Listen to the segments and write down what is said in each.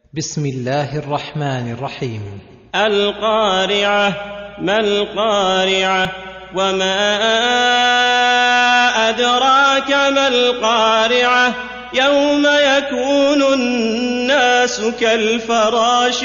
بسم الله الرحمن الرحيم. القارعة. ما القارعة؟ وما أدراك ما القارعة؟ يوم يكون الناس كالفراش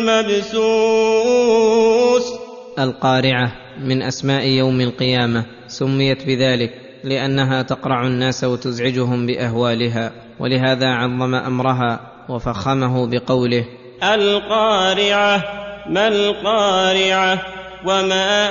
المبثوث. القارعة من أسماء يوم القيامة، سميت بذلك لأنها تقرع الناس وتزعجهم بأهوالها، ولهذا عظم أمرها وفخمه بقوله: القارعة. ما القارعة؟ وما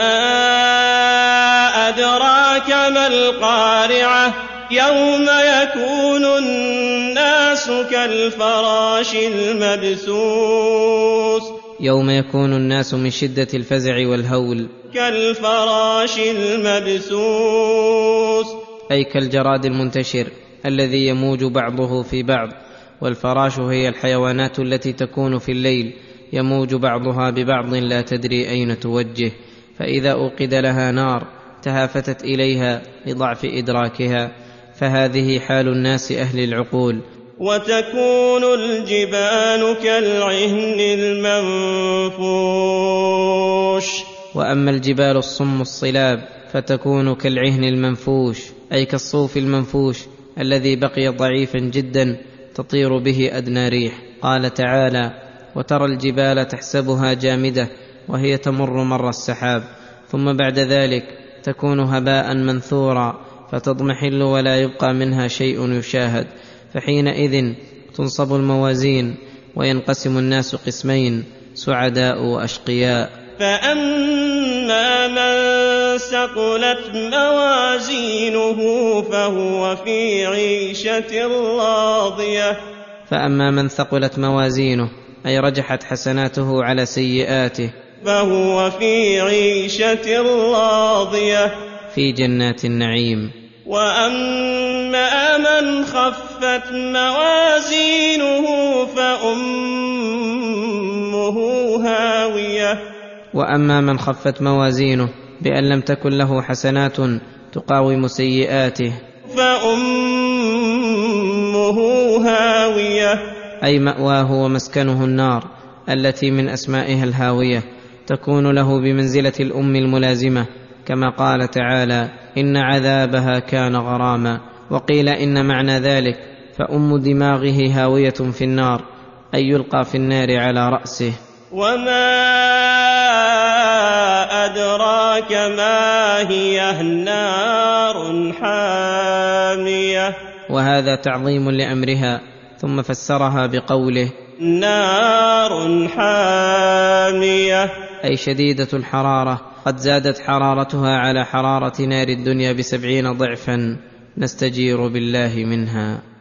أدراك ما القارعة؟ يوم يكون الناس كالفراش المبثوث. يوم يكون الناس من شدة الفزع والهول كالفراش المبثوث، أي كالجراد المنتشر الذي يموج بعضه في بعض. والفراش هي الحيوانات التي تكون في الليل يموج بعضها ببعض لا تدري أين توجه، فإذا أوقد لها نار تهافتت إليها لضعف إدراكها، فهذه حال الناس أهل العقول. وتكون الجبال كالعهن المنفوش. وأما الجبال الصم الصلاب فتكون كالعهن المنفوش، أي كالصوف المنفوش الذي بقي ضعيفا جدا تطير به أدنى ريح. قال تعالى: وترى الجبال تحسبها جامدة وهي تمر مر السحاب، ثم بعد ذلك تكون هباء منثورا فتضمحل ولا يبقى منها شيء يشاهد، فحينئذ تنصب الموازين وينقسم الناس قسمين: سعداء وأشقياء. فأما من ثقلت موازينه فهو في عيشة راضية. فأما من ثقلت موازينه، أي رجحت حسناته على سيئاته، فهو في عيشة راضية، في جنات النعيم. وأما من خفت موازينه فأمه هاوية. وأما من خفت موازينه بأن لم تكن له حسنات تقاوم سيئاته، فأمه هاوية، أي مأواه ومسكنه النار التي من أسمائها الهاوية، تكون له بمنزلة الأم الملازمة، كما قال تعالى: إن عذابها كان غراما. وقيل إن معنى ذلك فأم دماغه هاوية في النار، أي يلقى في النار على رأسه. وما أدراك ما هي؟ نار حامية. وهذا تعظيم لأمرها، ثم فسرها بقوله: نار حامية، أي شديدة الحرارة، قد زادت حرارتها على حرارة نار الدنيا ب70 ضعفا، نستجير بالله منها.